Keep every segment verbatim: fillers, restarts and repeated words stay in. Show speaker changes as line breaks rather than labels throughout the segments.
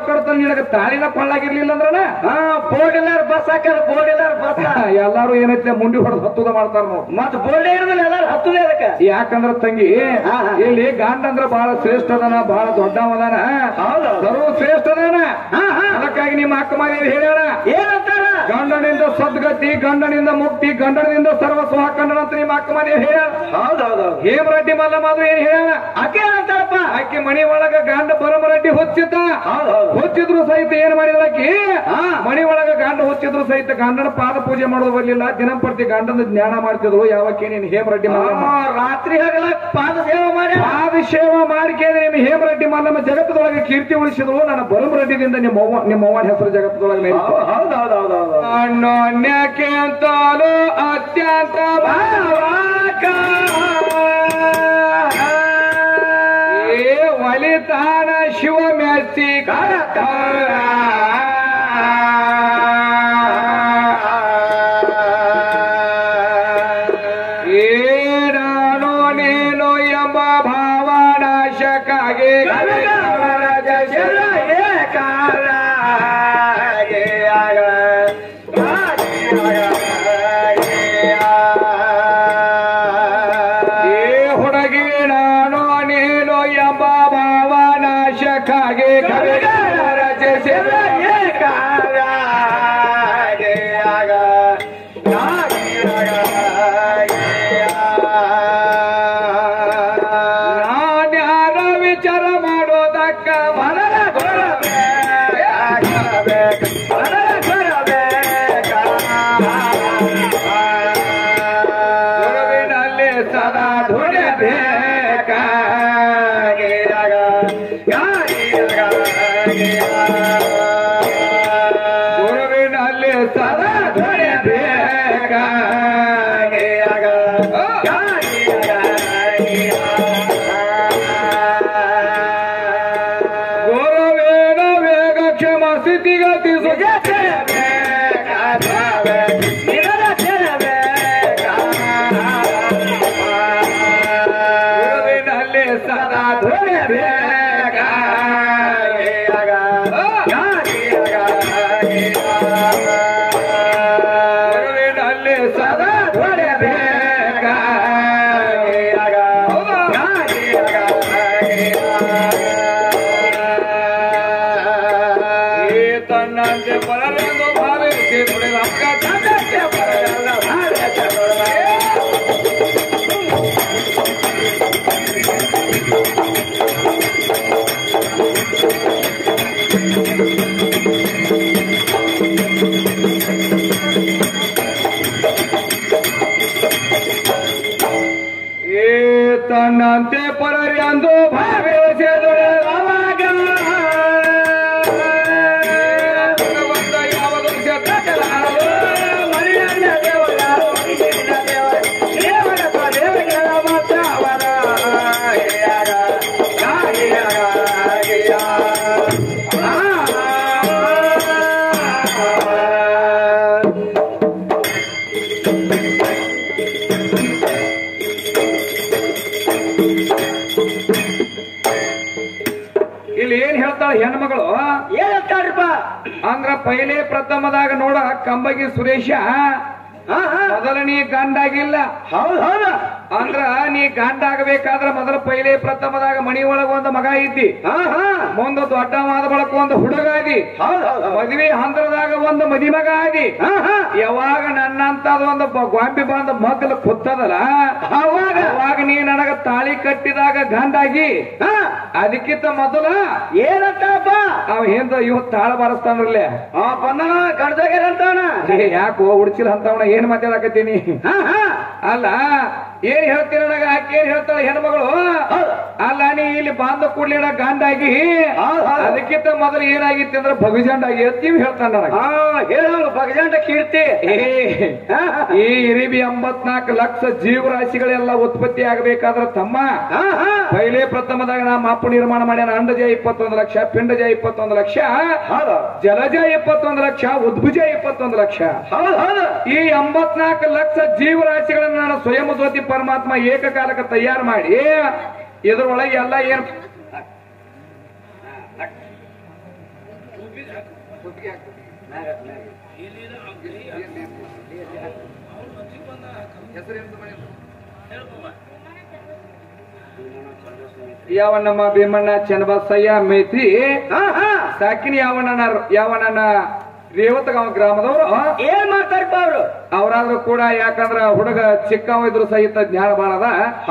ಕಡ್ತಾನ ನಿನಗ ತಾಳಿನ ಕೊಳ್ಳಾಗಿರ್ಲಿಲ್ಲ ಅಂದ್ರನ
ಹಾ ಬೋರ್ಡ್ ಎಲ್ಲಾರು ಬಸ್ ಹಾಕ್ಯಾರ ಬೋರ್ಡ್ ಎಲ್ಲಾರು ಬಸ್
ಎಲ್ಲಾರು ಏನೈತೆ ಮುಂಡಿ ಹೊಡೆದು ಹತ್ತುದ ಮಾಡ್ತಾರ ನಾವು
ಮತ್ ಬೋರ್ಡ್ ಇರೋದಿಲ್ಲ ಎಲ್ಲಾರು ಹತ್ತುದೇ ಅದಕ್ಕ
ಯಾಕಂದ್ರ ತಂಗಿ ಇಲ್ಲಿ ಗಂಡ ಅಂದ್ರ ಬಹಳ ಶ್ರೇಷ್ಠ ಅದಾನ ಬಹಳ ದೊಡ್ಡವದಾನ ಸರ್ವ ಶ್ರೇಷ್ಠ ಅದಾನ ಅದಕ್ಕಾಗಿ ನಿಮ್ಮ ಅಕ್ಕ ಮಾದೇವಿ ಹೇಳ್ಯಾಳ
ಏನಂತಾರ
ಗಂಡನಿಂದ ಸದ್ಗತಿ ಗಂಡನಿಂದ ಮುಕ್ತಿ ಗಂಡನಿಂದ ಸರ್ವಸ್ವ ಹಾಕೊಂಡ ಅಂತ ನಿಮ್ಮ ಅಕ್ಕ ಮಾದೇವಿ ಹೇಳ್ಯಾಳ
ಹೌದೌದು
ಹೇಮರೆಡ್ಡಿ ಮಲ್ಲಮ್ಮ ಅದು ಏನ್ ಹೇಳ್ಯಾಳ
ಆಕೆ ಏನಂತಾರಪ್ಪ
ಆಕೆ ಮನಿ ಒಳಗ ಗಂಡ ಬರಮರೆಡ್ಡಿ ಹೊಚ್ಚಿದ್ದ ಹೊಚ್ಚಿದ್ರು ಸಹಿತ ಏನ್ ಮಾಡಿದ ಆಕಿ ಮನಿ ಒಳಗ ಗಂಡ ಹೊಚ್ಚಿದ್ರು ಸಹಿತ ಗಂಡನ ಪಾದ ಪೂಜೆ ಮಾಡೋದು ಬರ್ಲಿಲ್ಲ ದಿನಂಪ್ರತಿ ಗಂಡನ ಜ್ಞಾನ ಮಾಡ್ತಿದ್ರು ಯಾವಕ್ಕೆ ನೀನು ಹೇಮರೆಡ್ಡಿ ಮಲ್ಲಮ್ಮ
ರಾತ್ರಿ ಹಗಲ ಪಾದ ಸೇವೆ ಮಾಡಿ
ಪಾದ ಸೇವೆ ಮಾಡಿಕೆ ನಿಮ್ಮ ಹೇಮರೆಡ್ಡಿ ಮಲ್ಲಮ್ಮ ಜಗತ್ತದೊಳಗೆ ಕೀರ್ತಿ ಉಳಿಸಿದ್ರು ನನ್ನ ಬರಮರೆಡ್ಡಿದಿಂದ ನಿಮ್ಮ ಅವ್ವ ನಿಮ್ಮ ಅವ್ವನ ಹೆಸರು ಜಗತ್ತದೊಳಗೆ
ಹೌದೌದೌದೌದು
ಅನ್ಯೋನ್ಯಕ್ಕೆ ಅಂತಲೂ ಅತ್ಯಂತ ಭಾವಕ ಏ ಒಲಿತಾನ ಶಿವ ಮೆಚ್ಚಿ ಕರಕ ಏನಾನೋ ನೀನು ಎಂಬ ಭಾವನಾಶಕಾಗೆ ಹುಡುಗಿ ನಾನು ನೀನು ಎಂಬ ಭಾವನಾಶಕಾಗೆ ರಚಿಸಿದ ನಾನ್ಯಾರ ವಿಚಾರ ಮಾಡೋದಕ್ಕ ಮನದ ಗುರುವಿನಲ್ಲಿ ಸದಾ ದುಡಿಬೇಕ ಗುರುವಿನಲ್ಲಿ ಸದಾ ದುಡಿಬೇಕ ಗುರುವೇನ ವೇಗ ಕ್ಷಮ ಸ್ಥಿತಿಗತಿ ಗುರುವಿನಲ್ಲಿ ಸದಾ ದುಡಿಬೇಕ ಗುರುವಿನಲ್ಲಿ ಸದಾ ದುಡಿಬೇಕ ತನ್ನಂತೆ ಬರಲೆಂದು ಭಾವಿಸಿ ನುಡಿದ ಅಕ್ಕ ತನ್ನಂತೆ ಬರಲೆಂದ ಭಾವಿಸಿ ಏ ತನ್ನಂತೆ ಪರರೆಂದು ಭಾವಿಸಿ ನುಡಿದ ಅವಾಗ ಇಲ್ಲಿ ಏನ್ ಹೇಳ್ತಾಳ ಹೆಣ್ಮಗಳು
ಏನ್ ಹೇಳ್ತಾಳ್ರಪ್ಪ
ಅಂದ್ರ ಪೈಲೆ ಪ್ರಥಮದಾಗ ನೋಡ ಕಂಬಗಿ ಸುರೇಶ ಮೊದಲ ನೀ ಗಂಡಾಗಿಲ್ಲ
ಹೌದ್ ಹೌದ
ಅಂದ್ರ ನೀ ಗಂಡ ಆಗಬೇಕಾದ್ರ ಮೊದಲ ಪೈಲೆ ಪ್ರಥಮದಾಗ ಮನಿ ಒಳಗ ಒಂದು ಮಗ ಐತಿ ಮುಂದ ದೊಡ್ಡವಾದ ಬಳಕ ಒಂದು ಹುಡುಗ ಆದಿ ಮದ್ವಿ ಹಂತದಾಗ ಒಂದು ಮದಿ ಮಗ ಆದಿ ಯಾವಾಗ ನನ್ನಂತದ ಒಂದು ಗೊಂಬಿ ಬಂದ ಮಗ್ಲ ಕುತ್ತದಲ್ಲ ಅವಾಗ ಅವಾಗ ನೀ ನನಗ ತಾಳಿ ಕಟ್ಟಿದಾಗ ಗಂಡಾಗಿ ಅದಕ್ಕಿಂತ ಮೊದಲ
ಏನಂತಪ್ಪ
ಅವ ಹಿಂದ ಇವತ್ ತಾಳ ಬಾರಿಸ್ತಾನ್ರಲ್ಲೇ
ಅವ ಬಂದನ ಗಂಡದಾಗ್ಯಾರಂತವನ
ಯಾಕೋ ಉಡ್ಚಿಲ್ ಅಂತವನ ಏನ್ ಮಾತಾಡಕತ್ತೀನಿ ಅಲ್ಲ ಏನ್ ಹೇಳ್ತೀನಿ ನನಗ ಆಕೆ ಏನ್ ಹೇಳ್ತಾಳ ಹೆಣ್ಮಗಳು ಅಲ್ಲ ನೀ ಇಲ್ಲಿ ಬಾಂಧ ಕೂಡ್ಲಿನ ಗಂಡಾಗಿ ಅದಕ್ಕಿಂತ ಮೊದಲು ಏನಾಗಿತ್ತು ಅಂದ್ರೆ ಭಗಜಂಡಾಗಿ ಎತ್ತೀವಿ ಹೇಳ್ತಾನ ನನಗ
ಹೇಳೋಳು ಭಗಜಂಡ ಕೀರ್ತಿ
ಈ ಇರಿಬಿ ಎಂಬತ್ನಾಲ್ಕು ಲಕ್ಷ ಜೀವರಾಶಿಗಳೆಲ್ಲ ಉತ್ಪತ್ತಿ ಆಗಬೇಕಾದ್ರ ತಮ್ಮ ಪೈಲೆ ಪ್ರಥಮದಾಗ ನಮ್ಮ ಅಪ್ಪ ನಿರ್ಮಾಣ ಮಾಡ್ಯಾನ ಅಂಡಜ ಇಪ್ಪತ್ತೊಂದು ಲಕ್ಷ ಪಿಂಡಜ ಇಪ್ಪತ್ತೊಂದು ಲಕ್ಷ ಜಲಜ ಇಪ್ಪತ್ತೊಂದು ಲಕ್ಷ ಉದ್ಭುಜ ಇಪ್ಪತ್ತೊಂದು ಲಕ್ಷ ಈ ಎಂಬತ್ನಾಲ್ಕು ಲಕ್ಷ ಜೀವರಾಶಿಗಳನ್ನ ನಾನು ಸ್ವಯಂ ಜ್ಯೋತಿ ಪರಮಾತ್ಮ ಏಕಕಾಲಕ್ಕೆ ತಯಾರು ಮಾಡಿ ಇದ್ರೊಳಗೆ ಎಲ್ಲ ಏನ್ ಯಾವಣ್ಣಮ್ಮ ಭೀಮಣ್ಣ ಚನ್ನಬಸಯ್ಯ ಮೇತ್ರಿ ಸಾಕಿನಿ ಯಾವಣ್ಣನ ಯಾವಣ್ಣನ ರೇವತಗಾಂವ ಗ್ರಾಮದವರು
ಏನ್ ಮಾಡ್ತಾರಪ್ಪ ಅವ್ರು
ಅವರಾದ್ರೂ ಕೂಡ ಯಾಕಂದ್ರ ಹುಡುಗ ಚಿಕ್ಕವ ಇದ್ರು ಸಹಿತ ಜ್ಞಾನ ಬಾಳದ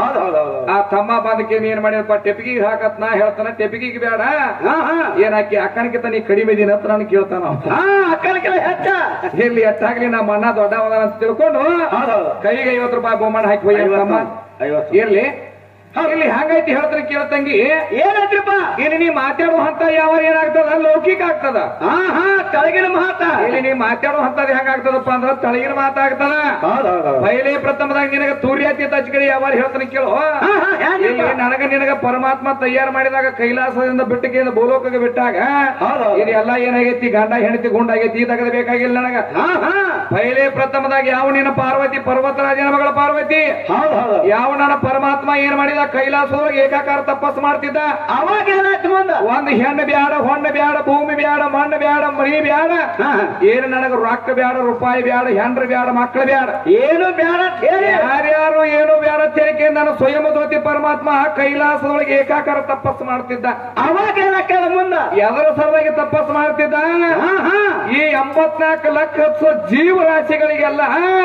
ಆ ತಮ್ಮ ಬಂದಕ್ಕೆ ಏನ್ ಮಾಡಿದಪ್ಪ ಟೆಪಿಗಿಗೆ ಹಾಕತ್ ನಾ ಹೇಳ್ತಾನ ಟೆಪಿಗಿಗೆ ಬೇಡ ಏನಾಕಿ ಅಕ್ಕನಕ್ಕಿಂತ ನೀ ಕಡಿಮೆ ದಿನ ಅಂತ ನಾನು ಕೇಳ್ತಾನ
ಅಕ್ಕನಕ್ಕೆಲ್ಲ ಹೆಚ್ಚ
ಇಲ್ಲಿ ಎಷ್ಟಾಗ್ಲಿ ನಮ್ಮ ಅಣ್ಣ ದೊಡ್ಡವನ ಅಂತ ತಿಳ್ಕೊಂಡು ಕೈಗೆ ಐವತ್ತು ರೂಪಾಯಿ ಬಹುಮಾನ ಹಾಕಿ ಹೋಯ್ತಮ್ಮ ಇರ್ಲಿ ಇಲ್ಲಿ ಹಂಗೈತಿ ಹೇಳ್ತಾನೆ ಕೇಳ್ತಂಗಿ
ಏನಾಯ್ತ್ರಪ್ಪ
ಇಲ್ಲಿ ನೀ ಮಾತಾಡೋ ಹಂತ ಯಾವ ಏನಾಗ್ತದ ಲೌಕಿಕ ಆಗ್ತದ
ಹಾ ಹಾ ತಳಗಿನ ಮಾತ
ಇಲ್ಲಿ ನೀ ಮಾತಾಡೋ ಹಂತದ ಹೆಂಗಾಗ್ತದಪ್ಪ ಅಂದ್ರ ತಳಗಿನ ಮಾತಾಗ್ತದ ಪೈಲೆ ಪ್ರಥಮದಾಗ ನಿನಗ ತೂರ್ಯಾತಿ ತಚ್ಕಡಿ ಯಾವ ಹೇಳ್ತಾನೆ ಕೇಳು ಇಲ್ಲಿ ನನಗ ನಿನಗ ಪರಮಾತ್ಮ ತಯಾರು ಮಾಡಿದಾಗ ಕೈಲಾಸದಿಂದ ಬಿಟ್ಟಕೆಯಿಂದ ಭೂಲೋಕಕ್ಕೆ ಬಿಟ್ಟಾಗ ಇದೆಲ್ಲ ಏನಾಗೈತಿ ಗಂಡ ಹೆಂಡತಿ ಗುಂಡಾಗೈತಿ ತೆಗೆದಬೇಕಾಗಿಲ್ಲ ನನಗ ಪೈಲೆ ಪ್ರಥಮದಾಗ ಯಾವ ನಿನ್ನ ಪಾರ್ವತಿ ಪರ್ವತರಾಜನ ಮಗಳ ಪಾರ್ವತಿ ಯಾವ ನನ್ನ ಪರಮಾತ್ಮ ಏನ್ ಮಾಡಿದ ಕೈಲಾಸದೊಳಗೆ ಏಕಾಕಾರ ತಪಸ್ ಮಾಡ್ತಿದ್ದ
ಅವಾಗ ಏನಾಯ್ತು ಮುಂದ
ಒಂದ್ ಹೆಣ್ಣು ಬ್ಯಾಡ ಹೊಣ್ಣ ಬ್ಯಾಡ ಭೂಮಿ ಬ್ಯಾಡ ಮಣ್ಣು ಬ್ಯಾಡ ಮರಿ ಬ್ಯಾಡ ಏನು ನನಗ ರೊಕ್ಕ ಬ್ಯಾಡ ರೂಪಾಯಿ ಬ್ಯಾಡ ಹೆಂಡ್ರ ಬ್ಯಾಡ ಮಕ್ಕಳು ಬ್ಯಾಡ
ಏನು ಬ್ಯಾಡ
ಯಾರ್ಯಾರು ಏನು ಬ್ಯಾಡ ತೆರಿಕೆ ನಾನು ಸ್ವಯಂ ಜ್ಯೋತಿ ಪರಮಾತ್ಮ ಕೈಲಾಸದೊಳಗೆ ಏಕಾಕಾರ ತಪಸ್ ಮಾಡ್ತಿದ್ದ
ಅವಾಗ ಏನಾಗ್ತದ ಮುಂದ
ಎದರ ಸಲುವಾಗಿ ತಪಸ್ ಮಾಡ್ತಿದ್ದ ಈ ಎಂಬತ್ನಾಲ್ಕು ಲಕ್ಷ ಜೀವರಾಶಿಗಳಿಗೆಲ್ಲ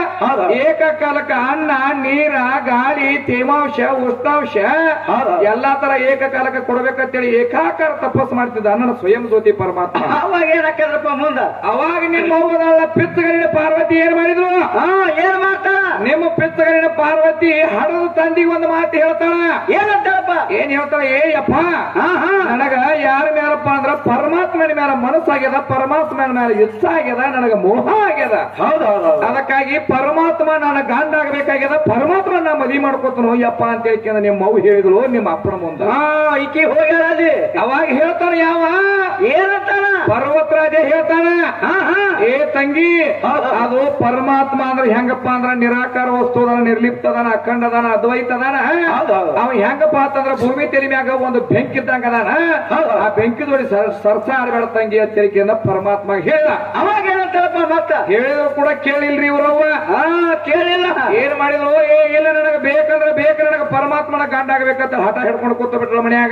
ಏಕಕಾಲಕ್ಕೆ ಅನ್ನ ನೀರ ಗಾಳಿ ತೇಮಾಂಶ ಉಷ್ಣಾಂಶ ಎಲ್ಲಾ ತರ ಏಕಕಾಲಕ್ಕೆ ಕೊಡ್ಬೇಕಂತೇಳಿ ಏಕಾಕಾರ ತಪಸ್ ಮಾಡ್ತಿದ್ದ ನನ್ನ ಸ್ವಯಂ ಜ್ಯೋತಿ ಪರಮಾತ್ಮ
ಅವಾಗ ಏನಾಗ್ತದಪ್ಪ ಮುಂದ
ಅವಾಗ ನಿಮ್ಮ ಹೋಗದ ಪಿತ್ತಗರಿನ ಪಾರ್ವತಿ ಏನ್ ಮಾಡಿದ್ರು
ಏನ್ ಮಾಡ್ತಾಳ
ನಿಮ್ಮ ಪಿತ್ತಗರಿನ ಪಾರ್ವತಿ ಹಡದ ತಂದಿಗೆ ಒಂದು ಮಾತು ಹೇಳ್ತಾಳ
ಏನಂತಾಳಪ್ಪ
ಏನ್ ಹೇಳ್ತಾಳ ಏ ಅಪ್ಪ ನನಗ ಯಾರ ಮೇಲಪ್ಪ ಅಂದ್ರ ಪರಮಾತ್ಮನ ಮೇಲೆ ಮನಸ್ಸಾಗ್ಯದ ಪರಮಾತ್ಮನ ಮೇಲೆ ಇಚ್ಛ ಆಗ್ಯದ ನನಗ ಮೋಹ ಆಗ್ಯದ ಅದಕ್ಕಾಗಿ ಪರಮಾತ್ಮ ನನ್ನ ಗಂಡ ಆಗ್ಬೇಕಾಗ್ಯದ ಪರಮಾತ್ಮ ನಾ ಮದುವೆ ಮಾಡ್ಕೊತನು ಯಪ್ಪ ಅಂತ ಹೇಳ್ಕೊಂಡ ನಿಮ್ಮ ಮಗು ಹೇಳಿದ್ರು ನಿಮ್ಮ ಅಪ್ಪನ ಮುಂದ
ಈಕಿ ಹೋಗ್ಯಾಳಿ
ಅವಾಗ ಹೇಳ್ತಾನ ಯಾವ
ಏನಂತಾನ
ಪರ್ವತರಾಜ ಹೇಳ್ತಾನ ಏ ತಂಗಿ ಅದು ಪರಮಾತ್ಮ ಅಂದ್ರೆ ಹೆಂಗಪ್ಪ ಅಂದ್ರ ನಿರಾಕಾರ ವಸ್ತು ಅದಾನ ನಿರ್ಲಿಪ್ತ ಅದಾನ ಅಖಂಡ ಅದಾನ ಅದ್ವೈತ ಅದಾನ ಅವ ಹೆಂಗಪ್ಪ ಅಂತಂದ್ರ ಭೂಮಿ ತೆರಿ ಮ್ಯಾಗ ಒಂದು ಬೆಂಕಿ ಇದ್ದಂಗ ಅದಾನ ಆ ಬೆಂಕಿ ದೊಡಿ ಸರ್ಸ ಆಡಬೇಡ ತಂಗಿ ಅಂತ ಹೇಳಿಕೆಯಿಂದ ಪರಮಾತ್ಮ ಹೇಳ
ಅವಾಗ ಏನಂತಾರಪ್ಪ ಮತ್ತ
ಹೇಳಿದ್ರು ಕೂಡ ಕೇಳಿಲ್ರಿ ಇವ್ರವ್ವ
ಕೇಳಿಲ್ಲ
ಏನ್ ಮಾಡಿದ್ರು ಏ ಇಲ್ಲ ನನಗ ಬೇಕಂದ್ರೆ ಬೇಕ ನನಗ ಪರಮಾತ್ಮನ ಗಂಡ ಆಗ್ಬೇಕಂತ ಹಠ ಹಿಡ್ಕೊಂಡು ಕೂತ ಬಿಟ್ರು ಮನ್ಯಾಗ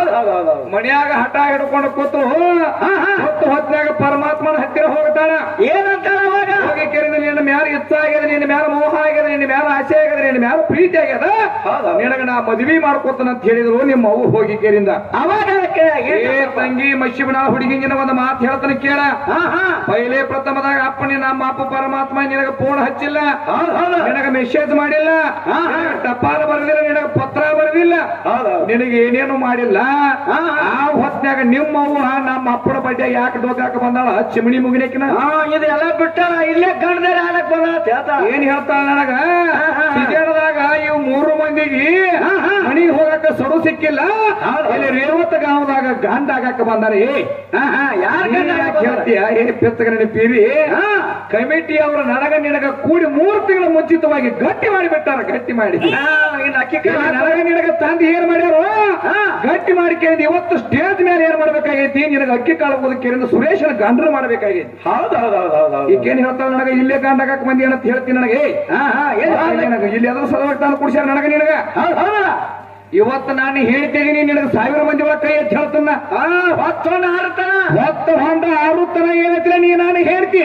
ಮನ್ಯಾಗ ಹಠ ಹಿಡ್ಕೊಂಡು ಕೂತು ಹೊತ್ತು ಹೊತ್ನಾಗ ಪರಮಾತ್ಮನ ಹತ್ತಿರ ಹೋಗ್ತಾಳ
ಏನಂತಾಳ ಅವಾಗ
ಹೋಗಿ ಕೇಳಿದ ನಿನ್ನ ಮ್ಯಾಲ ಇಚ್ಛ ಆಗ್ಯದ ನಿನ್ನ ಮ್ಯಾಲ ಮೋಹ ಆಗ್ಯದ ನಿನ್ನ ಮ್ಯಾಲ ಆಸೆ ಆಗ್ಯದ ನಿನ್ನ ಮ್ಯಾಲ ಪ್ರೀತಿ ಆಗ್ಯದ ನಿನಗ ನಾ ಮದ್ವಿ ಮಾಡ್ಕೋತಾನ ಅಂತ ಹೇಳಿದ್ರು ನಿಮ್ಮ ಅವು ಹೋಗಿ ಕೇಳಿಂದ
ಅವಾಗ
ಏ ತಂಗಿ ಮಶಿಬನ ಹುಡುಗಿನ ಒಂದು ಮಾತು ಹೇಳ್ತಾನೆ ಕೇಳ ಪೈಲೆ ಪ್ರಥಮದಾಗ ಅಪ್ಪನಿ ನಮ್ಮ ಅಪ್ಪ ಪರಮಾತ್ಮ ನಿನಗ ಫೋನ್ ಹಚ್ಚಿಲ್ಲ ನಿನಗ ಮೆಸೇಜ್ ಮಾಡಿಲ್ಲ ಟಪಾಲ ಬರಲಿಲ್ಲ ನಿನಗ ಪತ್ರ ಬರಲಿಲ್ಲ ನಿನಗೆ ಏನೇನು ಮಾಡಿಲ್ಲ ಆ ಹೊತ್ನಾಗ ನಿಮ್ಮವ್ವ ನಮ್ಮ ಅಪ್ಪನ ಬಡ್ಡೆ ಯಾಕೆ ದೋಗಾಕ ಬಂದಾಳ ಚಿಮಣಿ ಮುಗಿನಕಿನ
ಇದೆಲ್ಲ ಬಿಟ್ಟ ಇಲ್ಲೇ ಗಂಡದ ಆಡಕ್ ಬಂದ
ಏನ್ ಹೇಳ್ತಾಳ ನನಗ ಸಿಜಾಡದಾಗ ಇವು ಮೂರು ಮಂದಿಗೆ ಮನಿಗೆ ಹೋಗಕ ಸಡು ಸಿಕ್ಕಿಲ್ಲ ಇಲ್ಲಿ ರೇವತ ಗಾಂವದಾಗ ಗಂಡ ಆಗಾಕ ಬಂದಾರ ಏ
ಯಾರ
ಹೇಳ್ತೀಯ ಏ ಪೆತ್ತಗನ ಪೀರಿ ಕಮಿಟಿ ಅವರು ನನಗ ನಿನಗ ಕೂಡಿ ಮೂರು ತಿಂಗಳ ಮುಂಚಿತವಾಗಿ ಗಟ್ಟಿ ಮಾಡಿಬಿಟ್ಟಾರ ಗಟ್ಟಿ ಮಾಡಿ ನನಗ ನಿನಗ ತಂದು ಏನ್ ಮಾಡ್ಯಾರು ಗಟ್ಟಿ ಮಾಡಿ ಕೇಳಿದ್ ಇವತ್ತು ಸ್ಟೇಜ್ ಮೇಲೆ ಏನ್ ಮಾಡ್ಬೇಕಾಗೈತಿ ನಿನಗ ಅಕ್ಕಿ ಕಾಳು ಓದಕ್ಕೆ ಸುರೇಶನ ಗಂಡ್ರು ಮಾಡ್ಬೇಕಾಗೈತಿ ಈಗೇನ್ ಹೇಳ್ತಾಳ ನನಗ ಇಲ್ಲೇ ಗಂಡ ಹಾಕಕ್ ಬಂದಿ ಅಂತ ಹೇಳ್ತೀನಿ ನನಗೆ ಇಲ್ಲಿ ಅದ್ರ ಸಲುವಾಗಿ ತಾನು ಕುಡಿಸ್ಯಾರ ನನಗ ನಿನಗ ಇವತ್ತು ನಾನು ಹೇಳ್ತಿದ್ದೀನಿ ನಿನಗೆ ಸಾವಿರ ಮಂದಿ ಒಳಗೆ ಕೈ ಎತ್ತಿ ಹೇಳ್ತಾನ ಹೊತ್ತು ಹೊಂಡ ಆಡುತ್ತಾನ ಹೊತ್ತು ಹೊಂಡ ಆಡುತ್ತಾನ ಏನೈತಿಲ್ಲ ನೀ ನಾನು ಹೇಳ್ತಿ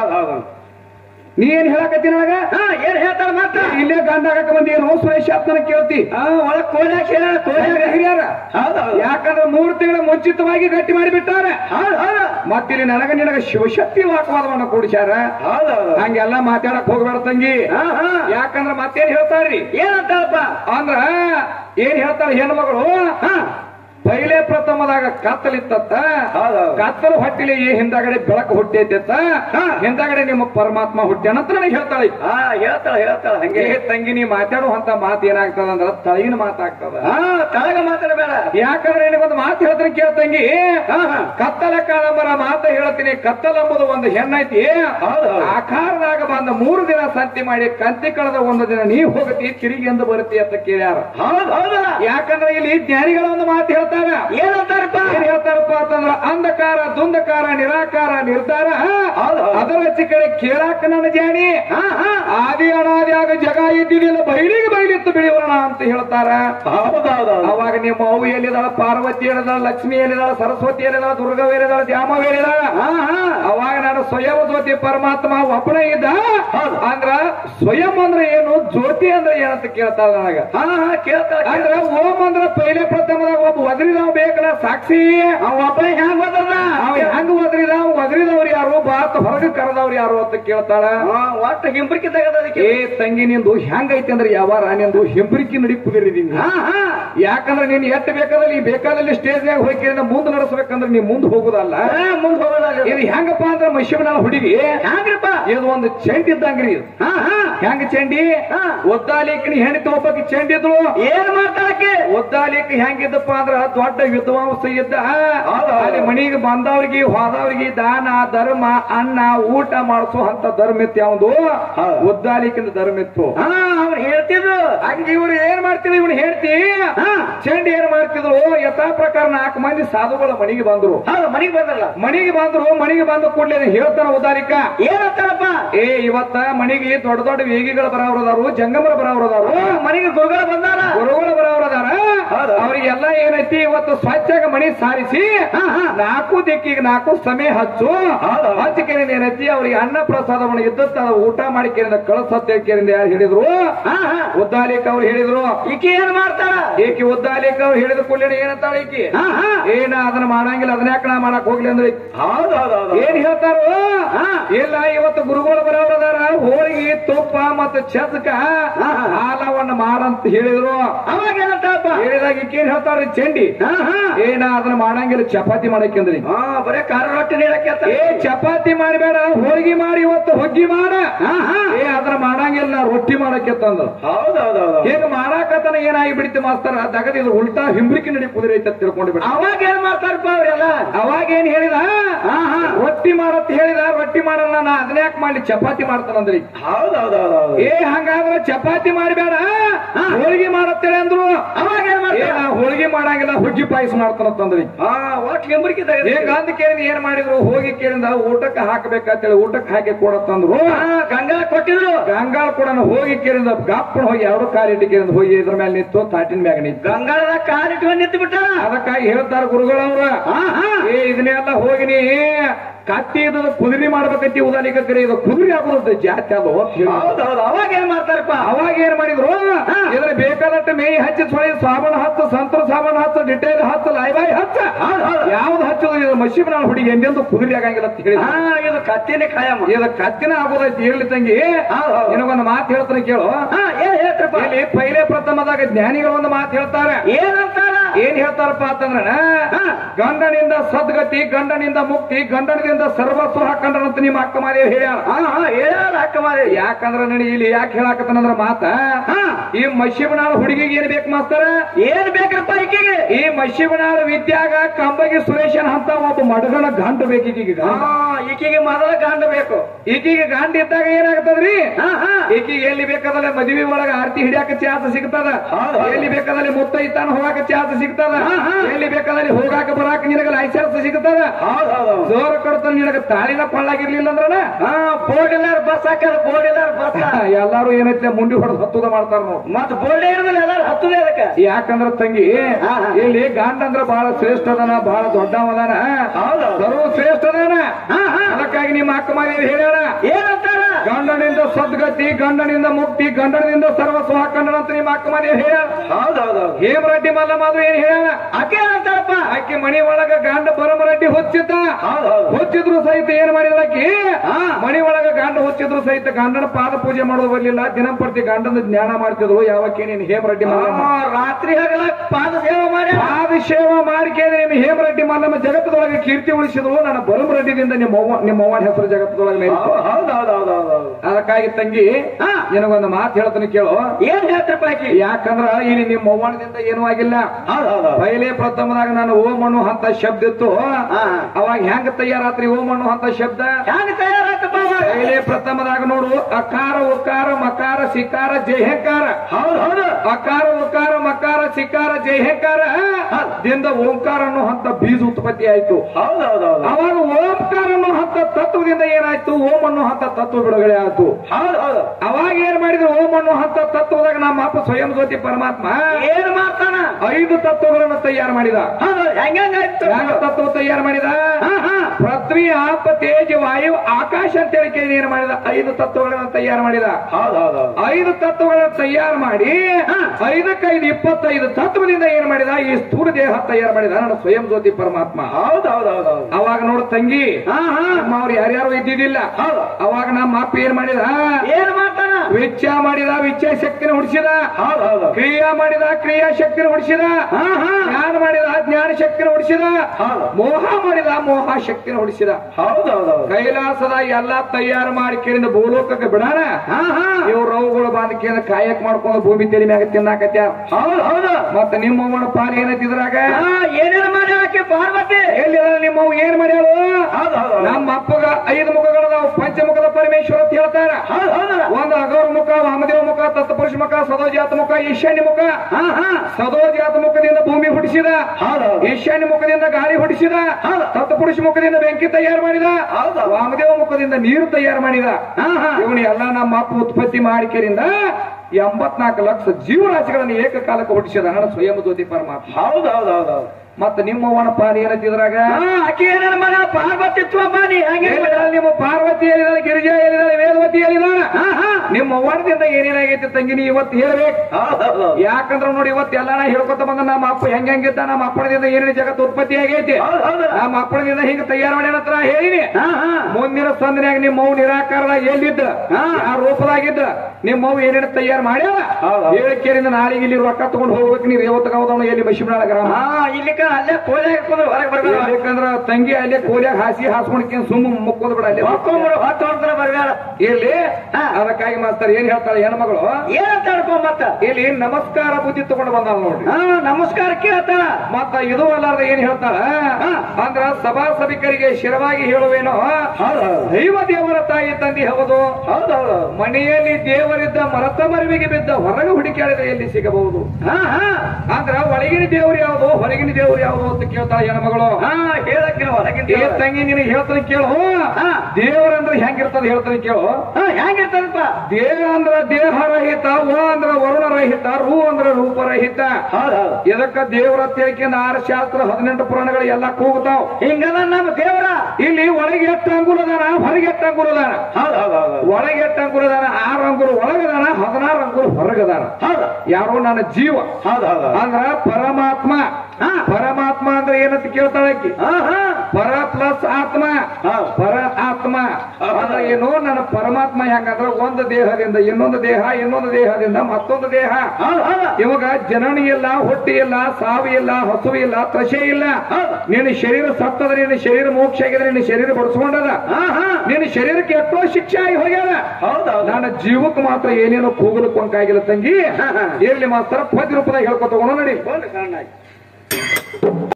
ನೀ ಏನ್ ಹೇಳಕತ್ತಿ ನನಗ
ಏನ್ ಹೇಳ್ತಾರ ಮತ್ತ
ಇಲ್ಲೇ ಗಂಡ ಆಗಕ್ಕೆ ಬಂದಿ ಏನೋ ಸುರೇಶ್ ಆತ್ಮನ ಕೇಳ್ತಿ
ಒಳಗ್ ಕೋಲ್ಯಾಕ
ಹಿರಿಯಾರ ಯಾಕಂದ್ರೆ ಮೂರು ತಿಂಗಳ ಮುಂಚಿತವಾಗಿ ಗಟ್ಟಿ ಮಾಡಿಬಿಟ್ಟಾರ ಮತ್ತಿಲ್ಲಿ ನನಗ ನಿನಗ ಶಿವಶಕ್ತಿ ವಾಕವಾದವನ್ನ ಕೂಡಿಸ್ಯಾರ ಹಂಗೆಲ್ಲ ಮಾತಾಡಕ್ ಹೋಗ್ಬೇಡ ತಂಗಿ ಯಾಕಂದ್ರ ಮತ್ತೇನ್ ಹೇಳ್ತಾರ್ರಿ
ಏನಂತಾರಪ್ಪ
ಅಂದ್ರ ಏನ್ ಹೇಳ್ತಾರ ಹೆಣ್ಮಗಳು ಪೈಲೆ ಪ್ರಥಮದಾಗ ಕತ್ತಲಿತ್ತ ಕತ್ತಲು ಹೊಟ್ಟಿಲಿ ಈ ಹಿಂದಗಡೆ ಬೆಳಕು ಹುಟ್ಟೈತಿತ್ತ ಹಿಂದಗಡೆ ನಿಮ್ಮ ಪರಮಾತ್ಮ ಹುಟ್ಟ್ಯಾನಂತ ನನಗೆ ಹೇಳ್ತಾಳೆ
ಹೇಳ್ತಾಳ ಹೇಳ್ತಾಳ ಹಂಗೆ
ತಂಗಿ ನೀ ಮಾತಾಡೋ ಅಂತ ಮಾತು ಏನಾಗ್ತದ ಅಂದ್ರ ತಳಗಿನ ಮಾತಾಗ್ತದ
ತಳಗ ಮಾತಾಡಬೇಡ
ಯಾಕಂದ್ರೆ ನಿನಗೊಂದು ಮಾತು ಹೇಳ್ತೀನಿ ಕೇಳ್ತಂಗಿ ಕತ್ತಲ ಕಾಲಂಬರ ಮಾತು ಹೇಳ್ತೀನಿ ಕತ್ತಲ್ ಎಂಬುದು ಒಂದು ಹೆಣ್ಣೈತಿ ಆಕಾರದಾಗ ಬಂದ ಮೂರು ದಿನ ಸಂತಿ ಮಾಡಿ ಕಂತಿ ಕಳೆದ ಒಂದು ದಿನ ನೀ ಹೋಗತಿ ತಿರುಗಿ ಎಂದು ಬರುತ್ತಿ ಅಂತ ಕೇಳ್ಯಾರ ಯಾಕಂದ್ರೆ ಇಲ್ಲಿ ಜ್ಞಾನಿಗಳ ಒಂದು ಮಾತು ಹೇಳ್ತಾರೆ ಹೇಳ್ತಾರ.
ಏನಂತಾರಪ್ಪ?
ಏನ್ ಹೇಳ್ತಾರಪ್ಪ ಅಂತಂದ್ರ ಅಂಧಕಾರ ದುಂಧಕಾರ ನಿರಾಕಾರ ನಿರ್ಧಾರ ಅದರ ಹಚ್ಚಿ ಕಡೆ ಕೇಳಾಕ ನನ್ನ ಜಾಣಿ ಆದಿ ಅನಾದಿಯಾಗ ಜಗ ಇದ್ದಿದ್ದಿಲ್ಲ ಬೈಲಿಗೆ ಬೈಲಿತ್ತು ಬೆಳೆಯೋಣ ಅಂತ ಹೇಳ್ತಾರ. ಅವಾಗ ನಿಮ್ಮ ಅವು ಎಲ್ಲಿದಾಳ, ಪಾರ್ವತಿ ಎಲ್ಲಿದಾಳ, ಲಕ್ಷ್ಮಿ ಎಲ್ಲಿದಾಳ, ಸರಸ್ವತಿ ಎಲ್ಲಿದಾಳ, ದುರ್ಗವ ಎಲ್ಲಿದಾಳ, ದ್ಯಾಮವ ಎಲ್ಲಿದಾಳ. ಅವಾಗ ನಾನು ಸ್ವಯಂ ಜ್ಯೋತಿ ಪರಮಾತ್ಮ ಒಬ್ಬನೇ ಇದ್ದ ಅಂದ್ರ ಸ್ವಯಂ ಅಂದ್ರೆ ಏನು, ಜ್ಯೋತಿ ಅಂದ್ರೆ ಏನಂತ ಕೇಳ್ತಾರ ನನಗ. ಅಂದ್ರ ಓಂ ಅಂದ್ರ ಪೈಲೆ ಪ್ರಥಮದಾಗ ಒಬ್ಬ ಒದರಿದವ್ ಬೇಕಲ್ಲ ಸಾಕ್ಷಿ, ಒಬ್ಬ ಹೆಂಗ್ ಒದರ್ದ, ಅವ ಹೆಂಗ್ ಒದರಿದ, ಒದರಿದವ್ರು ಯಾರು, ಬಾತ್ ಹೊರಗೆ ಕರೆದವ್ರು ಯಾರು ಅಂತ ಕೇಳ್ತಾಳ.
ಒಟ್ಟು ಹಿಂಬರಿಕೆ ತೆಗದಕ್ಕೆ
ಏ ತಂಗಿ ನಿಂದು ಹೆಂಗೈತಿ ಅಂದ್ರೆ ಯಾವಾರ ನಿಂದು ಹಿಂಬರಿಕೆ ನಡಿ ಕುದಿರಿದೀನಿ. ಯಾಕಂದ್ರೆ ನೀನ್ ಎಟ್ಟು ಬೇಕಾದಲ್ಲಿ ಈ ಬೇಕಾದಲ್ಲಿ ಸ್ಟೇಜ್ನಾಗ ಹೋಗಿ ಮುಂದೆ ನಡೆಸ್ಬೇಕಂದ್ರೆ ನೀ ಮುಂದೆ ಹೋಗುದಲ್ಲ,
ಮುಂದೆ ಹೋಗೋದಲ್ಲ.
ಇದು ಹೆಂಗಪ್ಪ ಅಂದ್ರೆ ಮಶ್ಯಮನ ಹುಡುಗಿ
ಹೆಂಗ್ರಪ್ಪ,
ಇದು ಒಂದು ಚೆಂಡಿ ಇದ್ದಂಗ್ರಿ. ಇದು ಹೆಂಗ ಚೆಂಡಿ, ಒದ್ದಾಲಿಕ್ ಹೆಣಿತ ಒಬ್ಬಕ್ಕೆ ಚೆಂಡಿ ಇದ್ರು.
ಏನ್ ಮಾಡ್ತಾಳಕ್ಕೆ
ಒದ್ದಾಲಿಕ್ ಹೆಂಗಿದ್ದಪ್ಪ ಅಂದ್ರ ದೊಡ್ಡ ವಿದ್ವಾಂಸ ಇದ್ದ. ಅಲ್ಲಿ ಮನಿಗೆ ಬಂದವ್ರಿಗೆ ಹೋದವ್ರಿಗೆ ದಾನ ಧರ್ಮ ಅನ್ನ ಊಟ ಮಾಡಿಸೋ ಅಂತ ಧರ್ಮ ಇತ್ತು ಯಾವುದು, ಒದ್ದಾಲಿಕ್ಕಿಂದ ಧರ್ಮ ಇತ್ತು.
ಅವ್ರು ಹೇಳ್ತಿದ್ರು.
ಹಂಗ ಇವ್ರು ಏನ್ ಮಾಡ್ತಿದ್ರು, ಇವ್ನು ಹೇಳ್ತಿ ಚೆಂಡಿ ಏನ್ ಮಾಡ್ತಿದ್ರು, ಯಥಾ ಪ್ರಕಾರ ನಾಲ್ಕು ಮಂದಿ ಸಾಧುಗಳ ಮನೆಗೆ ಬಂದ್ರು.
ಮನೆಗೆ ಬಂದ್ರಲ್ಲ,
ಮನೆಗೆ ಬಂದ್ರು. ಮನೆಗೆ ಬಂದ ಕೂಡಲೇ ಹೇಳ್ತಾರ ಉದಾರಿಕ,
ಏನಂತಾರಪ್ಪ,
ಏ ಇವತ್ತ ಮನೆಗೆ ದೊಡ್ಡ ದೊಡ್ಡ ವೇಗಿಗಳು ಬರೋರದಾರು, ಜಂಗಮರ ಬರೋರದಾರು,
ಮನೆಗೆ ಗುರುಗಳು ಬಂದಾರ,
ಗುರುಗಳು ಬರೋರದಾರ. ಅವ್ರಿಗೆಲ್ಲ ಏನೈತಿ ಇವತ್ತು ಸ್ವಚ್ಛಾಗ ಮಣಿ ಸಾರಿಸಿ ನಾಲ್ಕು ದಿಕ್ಕಿಗೆ ನಾಲ್ಕು ಸಮಯ ಹಚ್ಚು ಹಚ್ಚಿಕೆರಿಂದ ಏನೈತಿ ಅವ್ರಿಗೆ ಅನ್ನ ಪ್ರಸಾದವನ್ನು ಇದ್ದತ್ತ ಊಟ ಮಾಡಿ ಕೇಳಿದ ಕಳಸತ್ತೆ ಕೇಳಿಂದ ಯಾರು ಹೇಳಿದ್ರು, ಉದ್ದಾಲಿಕ ಅವ್ರು ಹೇಳಿದ್ರು.
ಈಕೆ ಏನ್ ಮಾಡ್ತಾರ,
ಈಕೆ ಉದ್ದಾಲಿಕ ಅವ್ರು ಹೇಳಿದ ಕೂಡಲೇ ಏನಂತಾಳ ಈಕೆ, ಏನ ಅದನ್ನ ಮಾಡಂಗಿಲ್ಲ, ಅದನ್ನ ಯಾಕೆ ನಾ ಮಾಡಕ್ ಹೋಗ್ಲಿ ಅಂದ್ರೆ ಏನ್ ಹೇಳ್ತಾರೋ, ಇಲ್ಲ ಇವತ್ತು ಗುರುಗಳು ಬರೋರದಾರ, ಹೋಳಿಗೆ ತುಪ್ಪ ಮತ್ತು ಚದಕ ಹಾಲವನ್ನ ಮಾಡಂತ ಹೇಳಿದ್ರು.
ಅವಾಗ ಏನಂತಪ್ಪ
ಹೇಳಿದಾಗ ಈಕೆ ಏನ್ ಹೇಳ್ತಾರ, ಚೆಂಡಿ ಏನ ಅದನ್ನ ಮಾಡಂಗಿಲ್ಲ, ಚಪಾತಿ ಮಾಡಕ್ಕಂದ್ರಿ.
ಬರೇ ಖಾರ ರೊಟ್ಟಿ ನೀಡಕ್ಕೆ
ಏ ಚಪಾತಿ ಮಾಡಬೇಡ, ಹೋಳಿಗೆ ಮಾಡಿ ಇವತ್ತು ಹೊಗ್ಗಿ ಮಾಡ, ಏ ಅದನ್ನ ಮಾಡಂಗಿಲ್ಲ, ರೊಟ್ಟಿ ಮಾಡಕ್ಕೆ ತಂದು. ಹೇಗ ಮಾಡಾಕತನ ಏನಾಗಿ ಬಿಡ್ತಿ ಮಾಸ್ತರ, ದಗದಿದ್ರು ಉಲ್ಟಾ ಹಿಂಬ್ರಿಕೆ ನಡಿ ಕುದುರೆ ಐತ ತಿಳ್ಕೊಂಡು ಬಿಡ.
ಅವಾಗ ಏನ್ ಮಾಡ್ತಾರಪ್ಪ ಅವ್ರೆಲ್ಲ,
ಅವಾಗ ಏನ್ ಹೇಳಿದ, ರೊಟ್ಟಿ ಮಾಡತ್ ಹೇಳಿದ, ರೊಟ್ಟಿ ಮಾಡಲ್ಲ ನಾ ಅದನ್ನ ಯಾಕೆ ಮಾಡ್ಲಿ, ಚಪಾತಿ ಮಾಡ್ತಾನಂದ್ರಿ. ಏ ಹಂಗಾದ್ರೆ ಚಪಾತಿ ಮಾಡಬೇಡ, ಹೋಳಿಗೆ ಮಾಡತ್ತೇಳಿ ಅಂದ್ರು. ಅವಾಗ ಏನ್ ಮಾಡ್ತಾರ, ಹೋಳಿಗೆ ಮಾಡಂಗಿಲ್ಲ, ಹುಗ್ಗಿ ಪಾಯಸ ಮಾಡ್ತಾನಂತಂದ್ರಿ.
ಒಟ್ಟು ಹಿಂಬರಿಕೆ
ಹೇಗ ಅಂತ ಕೇಳಿದ ಏನ್ ಮಾಡಿದ್ರು, ಹೋಗಿ ಕೇಳಿದ ಊಟಕ್ಕೆ ಹಾಕಬೇಕಂತೇಳಿ ಊಟಕ್ಕೆ ಹಾಕಿ ಕೊಡತ್ತಂದ್ರು.
ಗಂಗಾಳ ಕೊಟ್ಟಿದ್ರು.
ಗಂಗಾಳ ಕೂಡ ಹೋಗಿ ಕೇಳಿದ ಗಾಪ್ಪಣ ಹೋಗಿ ಎರಡು ಕಾಲಿಟ್ಟು ಕೇಳಿದ ಹೋಗಿ ಇದ್ರ ಮೇಲೆ ನಿಂತು ತಾಟಿನ ಮ್ಯಾಗ ನಿಂತು
ಗಂಗಾಳದ ಕಾಲಿಟ್ಕೊಂಡು ನಿಂತು ಬಿಟ್ಟ.
ಅದಕ್ಕಾಗಿ ಹೇಳ್ತಾರ ಗುರುಗಳವ್ರ, ಏ ಇದನ್ನೆಲ್ಲ ಹೋಗಿನಿ ಕತ್ತಿ ಇದ್ದು ಕುದುರೆ ಮಾಡ್ಬೇಕಂತ ಉದಾಲಿಕ ಕರೆ, ಇದು ಕುದುರೆ ಆಗೋದು ಜಾತಿ ಅದು.
ಅವಾಗ ಏನ್ ಮಾಡ್ತಾರಪ್ಪ,
ಅವಾಗ ಏನ್ ಮಾಡಿದ್ರು, ಇದ್ರ ಬೇಕಾದಟ್ಟ ಮೇಯಿ ಹಚ್ಚಿ ಸೊಳಿ ಸಾಬಣ ಹಚ್ಚ, ಸಂತರ ಸಾಬಣ ಹಚ್ಚ, ಡಿಟೇಲ್ ಹಚ್ಚ, ಲೈಬಾಯಿ ಹಚ್ಚ, ಯಾವ್ದು ಹಚ್ಚೋದು ಇದು ಮಶೀಬನ ಹುಡುಗಿ ಎಂದೆಂದು ಕುದುರೆ ಆಗಂಗಿಲ್ಲ ಅಂತ ಹೇಳಿ.
ಇದು ಕತ್ತಿನೇ ಕಾಯಮ್ಮ,
ಇದು ಕತ್ತಿನ ಆಗೋದೈತಿ. ಇರ್ಲಿ ತಂಗಿ, ನಿನಗೊಂದು ಮಾತು ಹೇಳ್ತಾನೆ ಕೇಳು.
ಏನ್ ಹೇಳ್ತಾರಪ್ಪ,
ಇಲ್ಲಿ ಪೈಲೆ ಪ್ರಥಮದಾಗ ಜ್ಞಾನಿಗಳು ಒಂದು ಮಾತು ಹೇಳ್ತಾರೆ.
ಏನಂತಾರ,
ಏನ್ ಹೇಳ್ತಾರಪ್ಪ ಅಂತಂದ್ರ, ಗಂಡನಿಂದ ಸದ್ಗತಿ, ಗಂಡನಿಂದ ಮುಕ್ತಿ, ಗಂಡನಿಂದ ಸರ್ವಸ್ವ ಹಾಕೊಂಡ್ರಂತ ನಿಮ್ಮ ಅಕ್ಕ ಮಾರಿ ಹೇಳ್ಯಾರ.
ಹೇಳ್ಯಾರ ಅಕ್ಕ ಮಾರಿ.
ಯಾಕಂದ್ರ ನಡಿ ಇಲ್ಲಿ ಯಾಕೆ ಹೇಳಾಕತ್ತನಂದ್ರ ಮಾತ, ಈ ಮಶೀಬನಾಳ ಹುಡುಗಿಗೆ ಏನ್ ಬೇಕು ಮಾಸ್ತರ,
ಏನ್ ಬೇಕ್ರಪ್ಪ ಈಕೆಗೆ,
ಈ ಮಶೀಬನಾಳ ವಿದ್ಯಾಗ ಕಂಬಗಿ ಸುರೇಶನ್ ಅಂತ ಒಬ್ಬ ಮಡಗಣ ಗಂಡ ಬೇಕು ಈಕಿಗೆ.
ಈಕೆಗೆ ಮೊದಲ ಗಂಡ ಬೇಕು.
ಈಕಿಗೆ ಗಂಡ ಇದ್ದಾಗ ಏನಾಗ್ತದ್ರಿ, ಈಕಿಗೆ ಎಲ್ಲಿ ಬೇಕಾದ್ರೆ ಮದುವೆ ಒಳಗ ಆರತಿ ಹಿಡಿಯಾಕ ಚಾನ್ಸ್ ಸಿಗ್ತದ, ಎಲ್ಲಿ ಬೇಕಾದ್ರೆ ಮುತ್ತೈತಾನ ಹೋಗಾಕ ಚಾನ್ಸ್ ಸಿಗ್ತದ, ಎಲ್ಲಿ ಬೇಕಾದ್ರೆ ಹೋಗಾಕ ಬರಾಕ ನಿನಗ ಲೈಸೆನ್ಸ್ ಸಿಗ್ತದ, ಜೋರ ಕೊಡ್ತಾನ. ನಿನಗ ತಾಳಿನ ಕೊಳ್ಳಾಗಿರ್ಲಿಲ್ಲ ಅಂದ್ರ
ಬೋರ್ಡ್ ಎಲ್ಲಾರು ಬಸ್ ಹಾಕ್ಯಾರ, ಬೋರ್ಡ್ ಎಲ್ಲಾರು ಬಸ್
ಎಲ್ಲಾರು ಏನೈತೆ ಮುಂಡಿ ಹೊಡೆದು ಹತ್ತುದ ಮಾಡ್ತಾರ ನಾವು.
ಮತ್ ಬೋರ್ಡ್ ಇರೋದಿಲ್ಲ, ಎಲ್ಲಾರು ಹತ್ತುದೇ ಅದಕ್ಕೆ.
ಯಾಕಂದ್ರ ತಂಗಿ ಇಲ್ಲಿ ಗಂಡ ಅಂದ್ರ ಬಹಳ ಶ್ರೇಷ್ಠ ಅದಾನ, ಬಹಳ ದೊಡ್ಡವದಾನ, ಸರ್ವ ಶ್ರೇಷ್ಠ ಅದಾನ. ಅದಕ್ಕಾಗಿ ನಿಮ್ಮ ಅಕ್ಕ ಮಾರಿ ಹೇಳ್ಯಾರ,
ಏನಂತಾರ,
ಗಂಡನಿಂದ ಸದ್ಗತಿ, ಗಂಡನಿಂದ ಮುಕ್ತಿ, ಗಂಡನಿಂದ ಸರ್ವಸ್ವ ಹಾಕೊಂಡಂತ ನಿಮ್ಮ ಅಕ್ಕ ಮಾರಿ ಹೇಳ್ಯಾರ. ಹೇಮರೆಡ್ಡಿ ಮಲ್ಲಮ್ಮ ಅದು ಏನ್ ಹೇಳ್ಯಾರ,
ಆಕೆ ಅಂತಾರಪ್ಪ,
ಆಕೆ ಮನಿ ಒಳಗ ಗಂಡ ಬರಮರೆಡ್ಡಿ ಹೊಚ್ಚಿದ್ದ, ಹೊಚ್ಚಿದ್ರು ಸಹಿತ ಏನ್ ಮಾಡಿದ್ರ ಆಕಿ ಮನಿ ಒಳಗ ಗಂಡ ಹೊಚ್ಚಿದ್ರು ಸಹಿತ ಗಂಡನ ಪಾದ ಪೂಜೆ ಮಾಡೋದು ಬರ್ಲಿಲ್ಲ, ದಿನಂಪ್ರತಿ ಗಂಡನ ಜ್ಞಾನ ಮಾಡ್ತಿದ್ರು. ಯಾವಕ್ಕೆ ನೀನು ಹೇಮರೆಡ್ಡಿ ಮಲ್ಲಮ್ಮ
ರಾತ್ರಿ ಹಗಲ ಪಾದ ಸೇವೆ ಮಾಡಿ
ಪಾದ ಸೇವೆ ಮಾಡಿಕೇಂದ್ರೆ ನಿಮ್ಮ ಹೇಮರೆಡ್ಡಿ ಮಲ್ಲಮ್ಮ ಜಗತ್ತದೊಳಗೆ ಕೀರ್ತಿ ಉಳಿಸಿದ್ರು. ನನ್ನ ಬರಮರೆಡ್ಡಿದಿಂದ ನಿಮ್ಮ ನಿಮ್ಮ ಅವ್ವನ ಹೆಸರು ಜಗತ್ತದೊಳಗೆ. ಅದಕ್ಕಾಗಿ ತಂಗಿ
ಹಾ.
ನಿನಗೊಂದು ಮಾತು ಹೇಳ್ತಾನೆ ಕೇಳು.
ಏನ್ ಹೇಳ್ತಾರಪ್ಪ ಆಕಿ?
ಯಾಕಂದ್ರ ಇಲ್ಲಿ ನಿಮ್ಮ ಅವ್ವಣದಿಂದ ಏನೂ ಆಗಿಲ್ಲ.
ಹೌದೌದು.
ಪೈಲೆ ಪ್ರಥಮದಾಗ ನಾನು ಓಂ ಅನ್ನೋ ಅಂತ ಶಬ್ದ ಇತ್ತು.
ಹಾ.
ಅವಾಗ ಹೆಂಗ ತಯಾರಾತ್ರಿ ಓಂ ಅನ್ನೋ ಅಂತ ಶಬ್ದ?
ಹ್ಯಾಂಗ ತಯಾರಾತಪ್ಪ?
ಪೈಲೆ ಪ್ರಥಮದಾಗ ನೋಡು ಅಕಾರ ಉಕಾರ ಮಕಾರ ಸಿಕಾರ ಜಯಕಾರ.
ಹೌದು ಹೌದು.
ಅಕಾರ ಉಕಾರ ಮಕಾರ ಸಿಕಾರ ಜಯಕಾರ ದಿಂದ ಓಂಕಾರ ಅನ್ನೋ ಅಂತ ಬೀಜ ಉತ್ಪತ್ತಿ ಆಯ್ತು.
ಹೌದೌದೌದು.
ಅವಾಗ ಓಂಕಾರ ಅನ್ನೋ ಅಂತ ತತ್ವದಿಂದ ಏನಾಯ್ತು? ಓಂ ಅನ್ನೋ ಅಂತ ತತ್ವ ಬಿಡುಗಡೆ ಆಯ್ತು.
ಹೌದು ಹೌದು.
ಅವಾಗ ಏನ್ ಮಾಡಿದ್ರು? ಓಂ ಅನ್ನೋ ಅಂತ ತತ್ವದಾಗ ನಮ್ಮ ಅಪ್ಪ ಸ್ವಯಂ ಜ್ಯೋತಿ ಪರಮಾತ್ಮ
ಏನ್ ಮಾಡ್ತಾನ?
ಐದು ತತ್ವಗಳನ್ನು ತಯಾರು ಮಾಡಿದ.
ಹೌದು. ಹೆಂಗಾಯ್ತು?
ಯಾವ ತತ್ವ ತಯಾರು ಮಾಡಿದ? ಪೃಥ್ವಿ ಆಪ ತೇಜ ವಾಯು ಆಕಾಶ ಅಂತ ಹೇಳಿ ಏನ್ ಮಾಡಿದ? ಐದು ತತ್ವಗಳನ್ನು ತಯಾರು ಮಾಡಿದ.
ಹೌದೌದು.
ಐದು ತತ್ವಗಳನ್ನು ತಯಾರು ಮಾಡಿ ಐದಕ್ಕೈದು ಇಪ್ಪತ್ತೈದು ತತ್ವದಿಂದ ಏನ್ ಮಾಡಿದ? ಈ ಸ್ಥೂಲ ದೇಹ ತಯಾರು ಮಾಡಿದ ನನ್ನ ಸ್ವಯಂ ಜ್ಯೋತಿ ಪರಮಾತ್ಮ.
ಹೌದೌದೌದು.
ಅವಾಗ ನೋಡು ತಂಗಿ, ನಮ್ಮ ಅವ್ರು ಯಾರ್ಯಾರು ಇದ್ದಿದ್ದಿಲ್ಲ. ಅವಾಗ ನಮ್ಮ ಅಪ್ಪ ಏನ್ ಮಾಡಿದ?
ಏನ್ ಮಾಡ್ತಾನ?
ವಿಚ್ಛ ಮಾಡಿದ, ವಿಚ್ಛ ಶಕ್ತಿನ ಹುಡಿಸಿದ.
ಹೌದೌದು.
ಕ್ರಿಯಾ ಮಾಡಿದ, ಕ್ರಿಯಾ ಶಕ್ತಿನ ಹುಡಿಸಿದ. ಜ್ಞಾನ ಮಾಡಿದ, ಜ್ಞಾನ ಶಕ್ತಿನ ಹುಡಿಸಿದ. ಮೋಹ ಮಾಡಿದ, ಮೋಹ ಶಕ್ತಿನ ಹುಡಿಸಿದ.
ಹೌದೌದು.
ಕೈಲಾಸದ ಎಲ್ಲಾ ತಯಾರು ಮಾಡಿ ಕೇಳಿದ ಭೂಲೋಕಕ್ಕೆ ಬಿಡಾನ ಇವ್ರು ರವುಗಳು ಬಾಂಧ ಕೇಂದ್ರ ಕಾಯಕ್ ಮಾಡ್ಕೊಂಡು ಭೂಮಿ ತೆರಿ ಮ್ಯಾಗ ತಿನ್ನಾಕತ್ಯಾರ.
ಹೌದು ಹೌದು.
ಮತ್ತ ನಿಮ್ಮವ್ವನ ಪಾಲು ಏನತ್ತಿದ್ರಾಗ?
ಏನೇನು ಮಾಡಿ ಆಕೆ ಪಾರ್ವತಿ?
ಎಲ್ಲಿ ನಿಮ್ಮವ್ ಏನ್ ಮಾಡ್ಯಾಳು? ನಮ್ಮ ಅಪ್ಪಗ ಐದು ಮುಖಗಳದಾವ. ಪಂಚಮುಖದ ಪರಮೇಶ್ವರ ಅಂತ ಹೇಳ್ತಾರ. ಒಂದು ಅಗೌರ ಮುಖ, ವಾಮದೇವ ಮುಖ, ತತ್ಪುರುಷ ಮುಖ, ಸದೋಜಾತ ಮುಖ, ಈಶಾನ್ಯ ಮುಖ. ಸದೋಜಾತ ಮುಖದಿಂದ ಭೂಮಿ ಹುಟ್ಟಿಸಿದ, ಈಶಾನ್ಯ ಮುಖದಿಂದ ಗಾಳಿ ಹುಟ್ಟಿಸಿದ, ತತ್ಪುರುಷ ಮುಖದಿಂದ ಬೆಂಕಿ ತಯಾರು ಮಾಡಿದ, ವಾಮದೇವ ಮುಖದಿಂದ ನೀರು ತಯಾರು ಮಾಡಿದ. ಇವನು ಎಲ್ಲ ನಮ್ಮ ಅಪ್ಪ ಉತ್ಪತ್ತಿ ಮಾಡಿಕೆರಿಂದ ಎಂಬತ್ನಾಲ್ಕು ಲಕ್ಷ ಜೀವರಾಶಿಗಳನ್ನು ಏಕಕಾಲಕ್ಕೆ ಹುಟ್ಟಿಸಿದ ನನ್ನ ಸ್ವಯಂ ಜ್ಯೋತಿ ಪರಮಾತ್ಮ.
ಹೌದೌದೌದು.
ಮತ್ತ ನಿಮ್ಮವ್ವನ ಪಾಲು ಏನತ್ತಿದ್ರಾಗ?
ಆಕೆ ಏನೇನು ಮಾಡ? ಪಾರ್ವತಿ ಬಾನಿ.
ನಿಮ್ಮ ಪಾರ್ವತಿ ಎಲ್ಲಿದ್ದಾಳೆ, ಗಿರಿಜಾ ಎಲ್ಲಿದ್ದಾಳೆ, ವೇದವತಿ ಎಲ್ಲಿದ್ದಾಳ? ನಿಮ್ಮ ಅವ್ವನದಿಂದ ಏನೇನಾಗೈತಿ ತಂಗಿ ನೀ ಇವತ್ತು ಹೇಳ್ಬೇಕು. ಯಾಕಂದ್ರ ನೋಡಿ ಇವತ್ತು ಎಲ್ಲಾನ ಹೇಳ್ಕೊತ ಬಂದ ನಮ್ಮ ಅಪ್ಪ ಹೆಂಗ ಹೆಂಗಿದ್ದ, ನಮ್ಮ ಅಪ್ಪಣದಿಂದ ಏನೇನು ಜಗತ್ತು ಉತ್ಪತ್ತಿ ಆಗೈತಿ, ನಮ್ಮ ಅಪ್ಪಣದಿಂದ ಹಿಂಗ ತಯಾರು ಮಾಡ್ಯಾನತ್ರ ಹೇಳಿನಿ. ಮುಂದಿನ ಸಂದಿನಾಗ ನಿಮ್ಮ ಮೌ ನಿರಾಕಾರದಾಗ ಎಲ್ಲಿದ್ದ, ಆ ರೂಪದಾಗಿದ್ದ ನಿಮ್ಮ ಮೌ ಏನೇನು ತಯಾರು ಮಾಡ್ಯಾವ ಹೇಳಿಕೆರಿಂದ ನಾಳೆಗೆ ಇಲ್ಲಿ ರೊಕ್ಕ ತಗೊಂಡು ಹೋಗ್ಬೇಕು. ನೀವು ರೇವತಗಾವದವನು ಎಲ್ಲಿ ಮಶಿಮನಾಳ ಗ್ರಾಮ
ಇಲ್ಲಿಕ ಅಲ್ಲೇ ಕೋಲೆ ಹಾಕೊಂಡು ಹೊರಗೆ ಬರ್ಬೇಡ.
ಯಾಕಂದ್ರ ತಂಗಿ ಅಲ್ಲೇ ಕೋಲ್ಯಾಗ ಹಾಸಿ ಹಾಸ್ಕೊಂಡ್ಕೇನ್ ಸುಮ್ಮ ಮುಕ್ಕೋದ್ ಬಿಡ. ಅಲ್ಲಿ
ಹೊತ್ತು ಹೊಡ್ತಾರ ಬರ್ಬೇಡ
ಇಲ್ಲಿ. ಅದಕ್ಕಾಗಿ ಮಾಸ್ತರ ಏನ್ ಹೇಳ್ತಾಳೆ ಹೆಣ್ಮಗಳು?
ಏನಂತಾಳಪ್ಪ? ಮತ್ತ
ಇಲ್ಲಿ ನಮಸ್ಕಾರ ಬುದ್ಧಿ ತಗೊಂಡು ಬಂದಾಳ ನೋಡ್ರಿ.
ನಮಸ್ಕಾರ ಕೇಳ್ತಾಳ.
ಮತ್ತ ಇದು ಅಲ್ಲಾರ್ದ ಏನ್ ಹೇಳ್ತಾಳ ಅಂದ್ರ ಸಭಾ ಸಭಿಕರಿಗೆ ಶಿರವಾಗಿ ಹೇಳುವೇನೋ ದೈವ ದೇವರ ತಾಯಿ ತಂದಿ ಹೌದು.
ಹೌದೌದು.
ಮನೆಯಲ್ಲಿ ದೇವರಿದ್ದ ಮರತ ಮರಿವಿಗೆ ಬಿದ್ದ ಹೊರಗೆ ಹುಡುಕಾಡಿದ್ರೆ ಎಲ್ಲಿ ಸಿಗಬಹುದು? ಅಂದ್ರ ಒಳಗಿನ ದೇವ್ರು ಯಾವುದು, ಹೊರಗಿನ ದೇವ್ರು ಯಾವುದು ಅಂತ ಕೇಳ್ತಾಳ ಹೆಣ್ಮಗಳು.
ಹೇಳಕ್ಕೆ ಹೊರಗಿನ
ತಂಗಿ ನಿನಗೆ ಹೇಳ್ತಾನೆ ಕೇಳು. ದೇವರಂದ್ರೆ ಹೆಂಗಿರ್ತದ ಹೇಳ್ತಾನೆ ಕೇಳು.
ಹೆಂಗಿರ್ತದಪ್ಪ? ದೇವ
ಅಂದ್ರ ದೇಹರಹಿತ, ವ ಅಂದ್ರ ವರುಣರಹಿತ, ರೂ ಅಂದ್ರ ರೂಪರಹಿತ. ಇದಕ್ಕ ದೇವರ ತಿಳ್ಕಿಂದ ಆರು ಶಾಸ್ತ್ರ ಹದಿನೆಂಟು ಪುರಾಣಗಳು ಎಲ್ಲ ಕೂಗುತ್ತಾವ್.
ಹಿಂಗದ ನಮ್ಮ ದೇವರ.
ಇಲ್ಲಿ ಒಳಗೆ ಎಷ್ಟು ಅಂಗುಲದಾನ, ಹೊರಗೆ ಎಷ್ಟು ಅಂಗುಲದಾನ? ಒಳಗೆ ಎಷ್ಟು ಅಂಗುಲದಾನ? ಆರು ಅಂಗುಲು ಒಳಗದಾನ, ಹದಿನಾರು ಅಂಗುಲು ಹೊರಗದಾನ. ಯಾರು? ನನ್ನ ಜೀವ. ಅಂದ್ರ ಪರಮಾತ್ಮ. ಪರಮಾತ್ಮ ಅಂದ್ರೆ ಏನಂತ ಕೇಳ್ತಾಳಕ್ಕಿ? ಪರ ಪ್ಲಸ್ ಆತ್ಮ. ಪರ ಆತ್ಮ ಅಂದ್ರೆ ಏನು? ನನ್ನ ಪರಮಾತ್ಮ ಹೆಂಗಂದ್ರ ಒಂದು ದೇಹದಿಂದ ಇನ್ನೊಂದು ದೇಹ, ಇನ್ನೊಂದು ದೇಹದಿಂದ ಮತ್ತೊಂದು ದೇಹ. ಇವಾಗ ಜನನಿ ಇಲ್ಲ, ಹೊಟ್ಟಿ ಇಲ್ಲ, ಸಾವು ಇಲ್ಲ, ಹಸು ಇಲ್ಲ, ತ್ರಷೆ ಇಲ್ಲ. ನಿನ್ನ ಶರೀರ ಸತ್ತದ, ನಿನ್ನ ಶರೀರ ಮೋಕ್ಷ ಆಗಿದ್ರೆ ನಿನ್ನ ಶರೀರ ಬಡಿಸ್ಕೊಂಡದ. ನಿನ್ನ ಶರೀರಕ್ಕೆ ಎಷ್ಟೋ ಶಿಕ್ಷೆ ಆಗಿ ಹೋಗ್ಯಾದ. ನನ್ನ ಜೀವಕ್ಕೆ ಮಾತ್ರ ಏನೇನೋ ಕೂಗಲು ಕೊಂಕಾಗಿಲ್ಲ ತಂಗಿ. ಎಲ್ಲಿ ಮಾಸ್ತರ ಪದ್ಯ ರೂಪದಾಗ ಹೇಳ್ಕೊತ ನಡಿ.